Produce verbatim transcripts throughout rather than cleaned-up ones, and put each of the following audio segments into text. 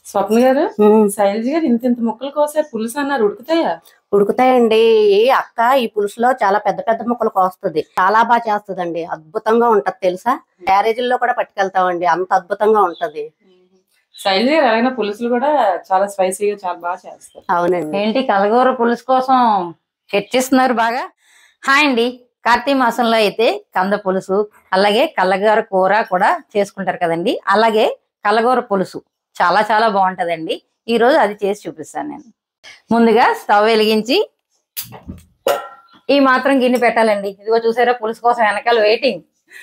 స్వప్న గారు, శైలజ గారు ఇంత ఇంత ముక్కలు కోసే పులుసు అన్నారు, ఉడుకుతాయా? ఉడుకుతాయండి. అక్క ఈ పులుసులో చాలా పెద్ద పెద్ద ముక్కలు కోస్తుంది, చాలా బాగా చేస్తుందండి, అద్భుతంగా ఉంటది తెలుసా. క్యారేజీల్లో కూడా పట్టుకెళ్తామండి, అంత అద్భుతంగా ఉంటది. శైలజ గారు అలాగే పులుసులు కూడా చాలా స్పైసీగా చాలా బాగా చేస్తారు. అవునండి. ఏంటి కలగూర పులుసు కోసం చర్చిస్తున్నారు బాగా? హాయ్ అండి, కార్తీక మాసంలో అయితే కంద పులుసు అలాగే కల్లగూర కూర కూడా చేసుకుంటారు కదండి. అలాగే కల్లగూర పులుసు చాలా చాలా బాగుంటదండి. ఈ రోజు అది చేసి చూపిస్తాను నేను. ముందుగా స్టవ్ వెలిగించి ఈ మాత్రం గిన్నె పెట్టాలండి. ఇదిగో చూసారా, పులుసు కోసం వెనకాల వెయిటింగ్.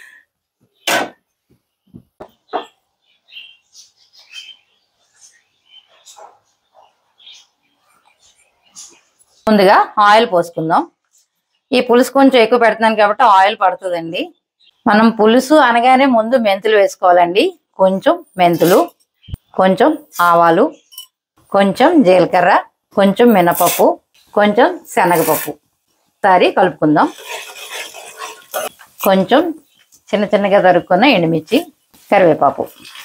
ముందుగా ఆయిల్ పోసుకుందాం. ఈ పులుసు కొంచెం ఎక్కువ పెడుతున్నాను కాబట్టి ఆయిల్ పడుతుందండి. మనం పులుసు అనగానే ముందు మెంతులు వేసుకోవాలండి. కొంచెం మెంతులు, కొంచెం ఆవాలు, కొంచెం జీలకర్ర, కొంచెం మినపప్పు, కొంచెం శనగపప్పు. ఒకసారి కలుపుకుందాం. కొంచెం చిన్న చిన్నగా తరుక్కున్న ఎండుమిర్చి, కరివేపాకు,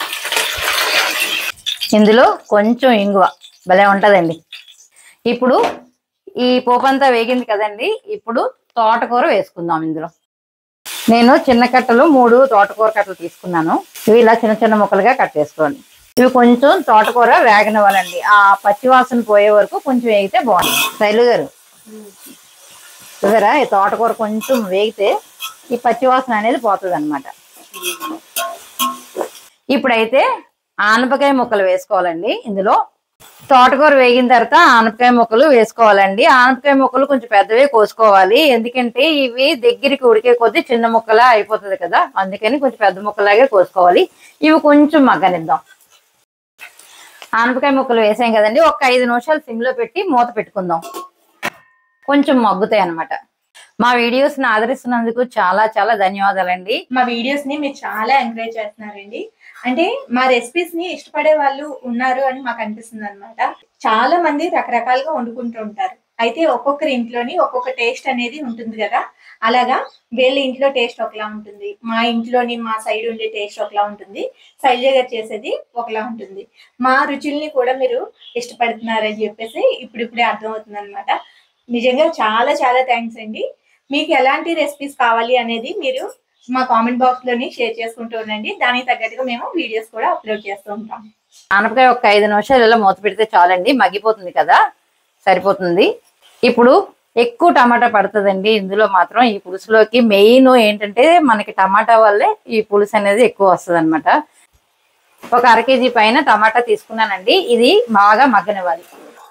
ఇందులో కొంచెం ఇంగువ భలే ఉంటుందండి. ఇప్పుడు ఈ పోపు అంతా వేగింది కదండి. ఇప్పుడు తోటకూర వేసుకుందాం. ఇందులో నేను చిన్న కట్టలు మూడు తోటకూర కట్టలు తీసుకున్నాను. ఇవి ఇలా చిన్న చిన్న ముక్కలుగా కట్ చేసుకోండి. ఇవి కొంచెం తోటకూర వేగనివ్వాలండి. ఆ పచ్చివాసన పోయే వరకు కొంచెం వేగితే బాగుంటుంది. శైలు గారు చూసారా, ఈ తోటకూర కొంచెం వేగితే ఈ పచ్చివాసన అనేది పోతుంది అనమాట. ఇప్పుడైతే ఆనపకాయ ముక్కలు వేసుకోవాలండి. ఇందులో తోటకూర వేగిన తర్వాత ఆనపకాయ ముక్కలు వేసుకోవాలండి. ఆనపకాయ ముక్కలు కొంచెం పెద్దవే కోసుకోవాలి, ఎందుకంటే ఇవి దగ్గరికి ఉడికే కొద్దీ చిన్న ముక్కలా అయిపోతుంది కదా, అందుకని కొంచెం పెద్ద ముక్కలాగే కోసుకోవాలి. ఇవి కొంచెం మగ్గనిద్దాం. ఆనపకాయ ముక్కలు వేసాం కదండి, ఒక ఐదు నిమిషాలు సిమ్ లో పెట్టి మూత పెట్టుకుందాం. కొంచెం మగ్గుతాయి అన్నమాట. మా వీడియోస్ ని ఆదరిస్తున్నందుకు చాలా చాలా ధన్యవాదాలండి. మా వీడియోస్ ని మీరు చాలా ఎంకరేజ్ చేస్తున్నారండి. అంటే మా రెసిపీస్ ని ఇష్టపడే వాళ్ళు ఉన్నారు అని మాకు అనిపిస్తుంది అనమాట. చాలా మంది రకరకాలుగా వండుకుంటూ ఉంటారు, అయితే ఒక్కొక్కరి ఇంట్లోని ఒక్కొక్క టేస్ట్ అనేది ఉంటుంది కదా. అలాగా వీళ్ళ ఇంట్లో టేస్ట్ ఒకలా ఉంటుంది, మా ఇంట్లోని మా సైడ్ ఉండే టేస్ట్ ఒకలా ఉంటుంది, శైలజ గారు చేసేది ఒకలా ఉంటుంది. మా రుచుల్ని కూడా మీరు ఇష్టపడుతున్నారని చెప్పేసి ఇప్పుడిప్పుడే అర్థమవుతుంది అనమాట. నిజంగా చాలా చాలా థ్యాంక్స్ అండి. మీకు ఎలాంటి రెసిపీస్ కావాలి అనేది మీరు మా కామెంట్ బాక్స్ లోని షేర్ చేసుకుంటూ ఉండండి. దానికి తగ్గట్టుగా మేము వీడియోస్ కూడా అప్లోడ్ చేస్తూ ఉంటాం. ఆనపకాయ ఒక ఐదు నిమిషాలు ఇలా మూత పెడితే చాలండి, మగ్గిపోతుంది కదా, సరిపోతుంది. ఇప్పుడు ఎక్కువ టమాటా పడుతుందండి ఇందులో మాత్రం. ఈ పులుసులోకి మెయిన్ ఏంటంటే మనకి టమాటా వల్లే ఈ పులుసు అనేది ఎక్కువ వస్తుంది అనమాట. ఒక అర కేజీ పైన టమాటా తీసుకున్నానండి. ఇది బాగా మగ్గనివ్వాలి.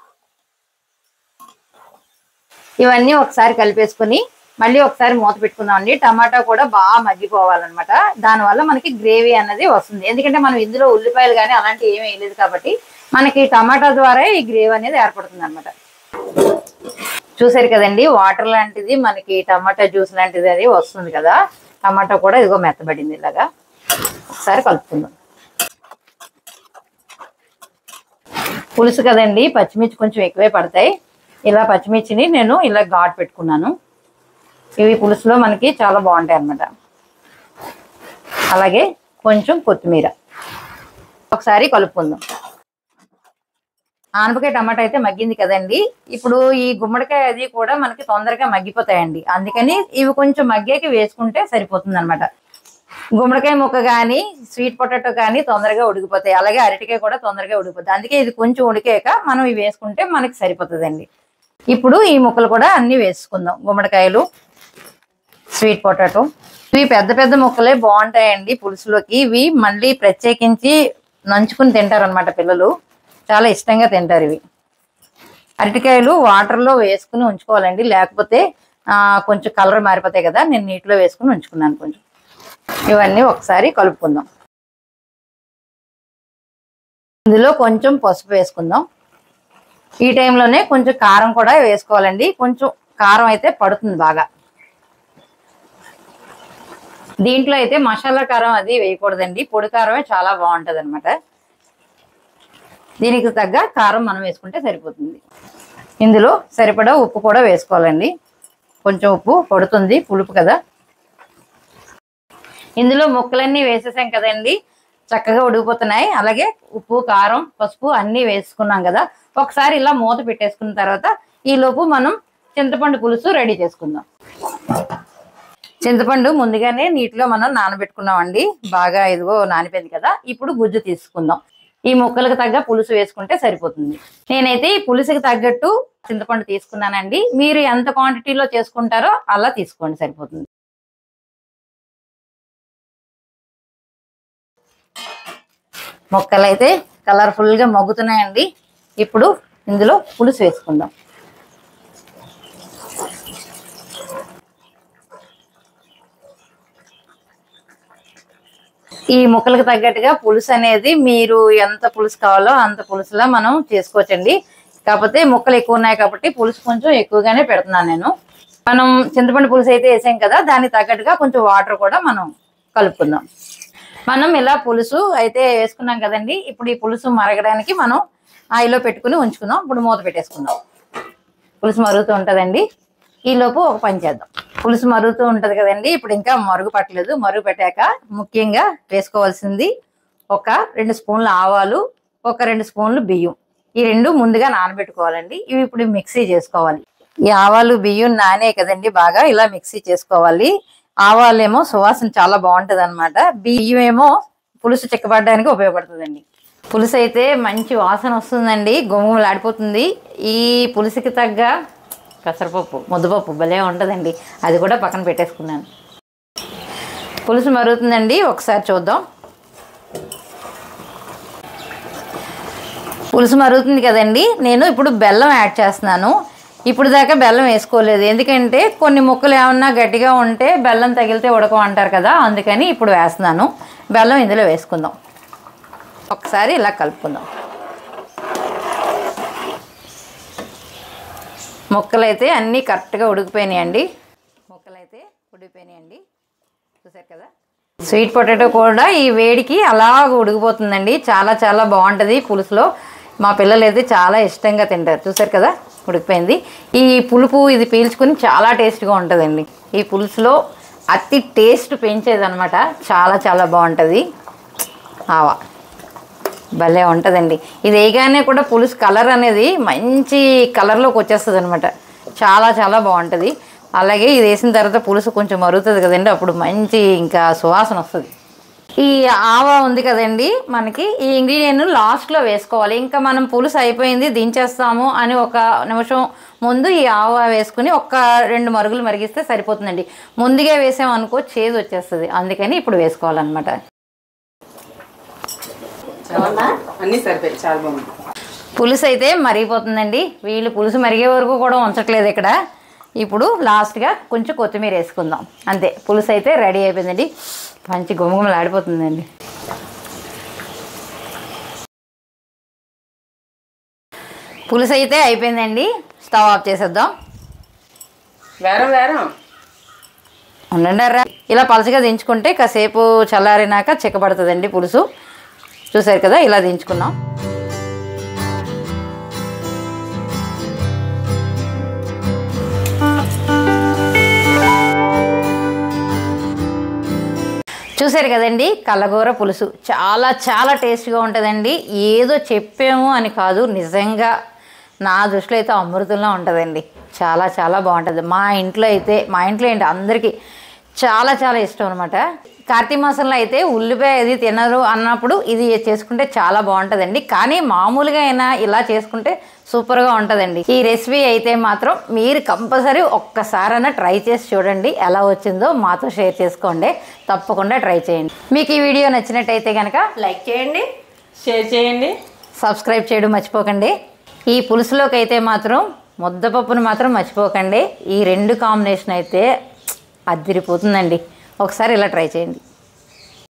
ఇవన్నీ ఒకసారి కలిపేసుకుని మళ్ళీ ఒకసారి మూత పెట్టుకుందామండి. టమాటా కూడా బాగా మగ్గిపోవాలన్నమాట. దానివల్ల మనకి గ్రేవీ అనేది వస్తుంది, ఎందుకంటే మనం ఇందులో ఉల్లిపాయలు కానీ అలాంటివి ఏమీ వేయలేదు కాబట్టి మనకి టమాటా ద్వారా ఈ గ్రేవీ అనేది ఏర్పడుతుంది అనమాట. చూసారు కదండి, వాటర్ లాంటిది మనకి టమాటా జ్యూస్ లాంటిది అది వస్తుంది కదా. టమాటా కూడా ఇదిగో మెత్తబడింది. ఇలాగా ఒకసారి కలుపుకుందాం. పులుసు కదండి, పచ్చిమిర్చి కొంచెం ఎక్కువే పడతాయి. ఇలా పచ్చిమిర్చిని నేను ఇలా ఘాటు పెట్టుకున్నాను. ఇవి పులుసులో మనకి చాలా బాగుంటాయి అన్నమాట. అలాగే కొంచెం కొత్తిమీర ఒకసారి కలుపుకుందాం. ఆనపకాయ టమాటా అయితే మగ్గింది కదండి. ఇప్పుడు ఈ గుమ్మడికాయ అది కూడా మనకి తొందరగా మగ్గిపోతాయండి, అందుకని ఇవి కొంచెం మగ్గాక వేసుకుంటే సరిపోతుంది అనమాట. గుమ్మడికాయ ముక్క కానీ స్వీట్ పొటాటో కానీ తొందరగా ఉడికిపోతాయి, అలాగే అరటికాయ కూడా తొందరగా ఉడికిపోతాయి. అందుకే ఇది కొంచెం ఉడికాక మనం ఇవి వేసుకుంటే మనకి సరిపోతుందండి. ఇప్పుడు ఈ ముక్కలు కూడా అన్ని వేసుకుందాం. గుమ్మడికాయలు, స్వీట్ పొటాటో, ఇవి పెద్ద పెద్ద ముక్కలే బాగుంటాయండి పులుసులోకి. ఇవి మళ్ళీ ప్రత్యేకించి నంచుకుని తింటారు అనమాట పిల్లలు, చాలా ఇష్టంగా తింటారు ఇవి. అరటికాయలు వాటర్లో వేసుకుని ఉంచుకోవాలండి, లేకపోతే కొంచెం కలర్ మారిపోతాయి కదా. నేను నీటిలో వేసుకుని ఉంచుకున్నాను కొంచెం. ఇవన్నీ ఒకసారి కలుపుకుందాం. ఇందులో కొంచెం పసుపు వేసుకుందాం. ఈ టైంలోనే కొంచెం కారం కూడా వేసుకోవాలండి. కొంచెం కారం అయితే పడుతుంది బాగా. దీంట్లో అయితే మసాలా కారం అది వేయకూడదండి, పొడి కారమే చాలా బాగుంటుంది అనమాట. దీనికి తగ్గ కారం మనం వేసుకుంటే సరిపోతుంది. ఇందులో సరిపడా ఉప్పు కూడా వేసుకోవాలండి. కొంచెం ఉప్పు పడుతుంది, పులుపు కదా. ఇందులో ముక్కలన్నీ వేసేసాం కదండి, చక్కగా ఉడికిపోతున్నాయి. అలాగే ఉప్పు, కారం, పసుపు అన్నీ వేసుకున్నాం కదా. ఒకసారి ఇలా మూత పెట్టేసుకున్న తర్వాత ఈ లోపు మనం చింతపండు పులుసు రెడీ చేసుకుందాం. చింతపండు ముందుగానే నీటిలో మనం నానబెట్టుకున్నామండి. బాగా ఇదిగో నానిపోయింది కదా. ఇప్పుడు గుజ్జు తీసుకుందాం. ఈ ముక్కలకు తగ్గ పులుసు వేసుకుంటే సరిపోతుంది. నేనైతే ఈ పులుసుకి తగ్గట్టు చింతపండు తీసుకున్నానండి. మీరు ఎంత క్వాంటిటీలో చేసుకుంటారో అలా తీసుకోండి, సరిపోతుంది. ముక్కలు అయితే కలర్ఫుల్ గా మగ్గుతున్నాయండి. ఇప్పుడు ఇందులో పులుసు వేసుకుందాం. ఈ ముక్కలకు తగ్గట్టుగా పులుసు అనేది మీరు ఎంత పులుసు కావాలో అంత పులుసులా మనం చేసుకోవచ్చండి. కాకపోతే ముక్కలు ఎక్కువ ఉన్నాయి కాబట్టి పులుసు కొంచెం ఎక్కువగానే పెడుతున్నాను నేను. మనం చింతపండు పులుసు అయితే వేసాం కదా, దానికి తగ్గట్టుగా కొంచెం వాటర్ కూడా మనం కలుపుకుందాం. మనం ఇలా పులుసు అయితే వేసుకున్నాం కదండి. ఇప్పుడు ఈ పులుసు మరగడానికి మనం ఆయిల్లో పెట్టుకుని ఉంచుకుందాం. ఇప్పుడు మూత పెట్టేసుకుందాం. పులుసు మరుగుతూ ఉంటుందండి. ఈలోపు ఒక పని చేద్దాం. పులుసు మరుగుతూ ఉంటుంది కదండి. ఇప్పుడు ఇంకా మరుగు పట్టలేదు. మరుగు పెట్టాక ముఖ్యంగా వేసుకోవాల్సింది ఒక రెండు స్పూన్ల ఆవాలు, ఒక రెండు స్పూన్లు బియ్యం. ఈ రెండు ముందుగా నానబెట్టుకోవాలండి. ఇవి ఇప్పుడు మిక్సీ చేసుకోవాలి. ఈ ఆవాలు బియ్యం నానే కదండి, బాగా ఇలా మిక్సీ చేసుకోవాలి. ఆవాలేమో సువాసన చాలా బాగుంటది అనమాట. బియ్యం ఏమో పులుసు చిక్కబడడానికి ఉపయోగపడుతుందండి. పులుసు అయితే మంచి వాసన వస్తుందండి, గుమగుమలాడిపోతుంది. ఈ పులుసుకి తగ్గ పెసరపప్పు, ముద్దపప్పు భలే ఉంటుందండి. అది కూడా పక్కన పెట్టేసుకున్నాను. పులుసు మరుగుతుందండి, ఒకసారి చూద్దాం. పులుసు మరుగుతుంది కదండి. నేను ఇప్పుడు బెల్లం యాడ్ చేస్తున్నాను. ఇప్పుడు దాకా బెల్లం వేసుకోలేదు, ఎందుకంటే కొన్ని ముక్కలు ఏమన్నా గట్టిగా ఉంటే బెల్లం తగిలితే ఉడకం అంటారు కదా, అందుకని ఇప్పుడు వేస్తున్నాను. బెల్లం ఇందులో వేసుకుందాం. ఒకసారి ఇలా కలుపుకుందాం. ముక్కలు అయితే అన్నీ కరెక్ట్గా ఉడికిపోయినాయండి. ముక్కలు అయితే ఉడికిపోయినాయండి, చూసారు కదా. స్వీట్ పొటాటో కూడా ఈ వేడికి అలాగ ఉడికిపోతుందండి. చాలా చాలా బాగుంటుంది పులుసులో. మా పిల్లలు అయితే చాలా ఇష్టంగా తింటారు. చూసారు కదా, ఉడికిపోయింది. ఈ పులుపు ఇది పీల్చుకుని చాలా టేస్ట్గా ఉంటుందండి. ఈ పులుసులో అతి టేస్ట్ పెంచేదనమాట. చాలా చాలా బాగుంటుంది. ఆవా భలే ఉంటుందండి. ఇది వేయగానే కూడా పులుసు కలర్ అనేది మంచి కలర్లోకి వచ్చేస్తుంది అనమాట. చాలా చాలా బాగుంటుంది. అలాగే ఇది వేసిన తర్వాత పులుసు కొంచెం మరుగుతుంది కదండి, అప్పుడు మంచి ఇంకా సువాసన వస్తుంది. ఈ ఆవా ఉంది కదండి, మనకి ఈ ఇంగ్రీడియంట్ లాస్ట్లో వేసుకోవాలి. ఇంకా మనం పులుసు అయిపోయింది దించేస్తాము అని ఒక నిమిషం ముందు ఈ ఆవా వేసుకుని ఒక్క రెండు మరుగులు మరిగిస్తే సరిపోతుందండి. ముందుగా వేసామనుకో చేదు వచ్చేస్తుంది, అందుకని ఇప్పుడు వేసుకోవాలన్నమాట. అన్ని సరిపోయి చాలా బాగుంది. పులుసు అయితే మరిగిపోతుందండి. వీళ్ళు పులుసు మరిగే వరకు కూడా ఉంచట్లేదు ఇక్కడ. ఇప్పుడు లాస్ట్గా కొంచెం కొత్తిమీర వేసుకుందాం, అంతే. పులుసు అయితే రెడీ అయిపోయిందండి. మంచి గుమగుమలు ఆడిపోతుందండి. పులుసు అయితే అయిపోయిందండి. స్టవ్ ఆఫ్ చేసేద్దాం. వేరం వేరం ఉండండి. ఇలా పలచగా దించుకుంటే కాసేపు చల్లారినాక చిక్కబడుతుందండి పులుసు. చూసారు కదా, ఇలా దించుకున్నాం. చూసారు కదండి, కలగూర పులుసు చాలా చాలా టేస్ట్గా ఉంటుందండి. ఏదో చెప్పాము అని కాదు, నిజంగా నా దృష్టిలో అయితే అమృతంలా ఉంటుందండి. చాలా చాలా బాగుంటుంది. మా ఇంట్లో అయితే మా ఇంట్లో ఏంటి అందరికీ చాలా చాలా ఇష్టం అనమాట. కార్తీక మాసంలో అయితే ఉల్లిపాయ అది తినరు అన్నప్పుడు ఇది చేసుకుంటే చాలా బాగుంటుందండి. కానీ మామూలుగా అయినా ఇలా చేసుకుంటే సూపర్గా ఉంటుందండి. ఈ రెసిపీ అయితే మాత్రం మీరు కంపల్సరీ ఒక్కసారైనా ట్రై చేసి చూడండి. ఎలా వచ్చిందో మాతో షేర్ చేసుకోండి. తప్పకుండా ట్రై చేయండి. మీకు ఈ వీడియో నచ్చినట్టయితే కనుక లైక్ చేయండి, షేర్ చేయండి, సబ్స్క్రైబ్ చేయడం మర్చిపోకండి. ఈ పులుసులోకి అయితే మాత్రం ముద్దపప్పును మాత్రం మర్చిపోకండి. ఈ రెండు కాంబినేషన్ అయితే అదిరిపోతుందండి. ఒకసారి ఇలా ట్రై చేయండి.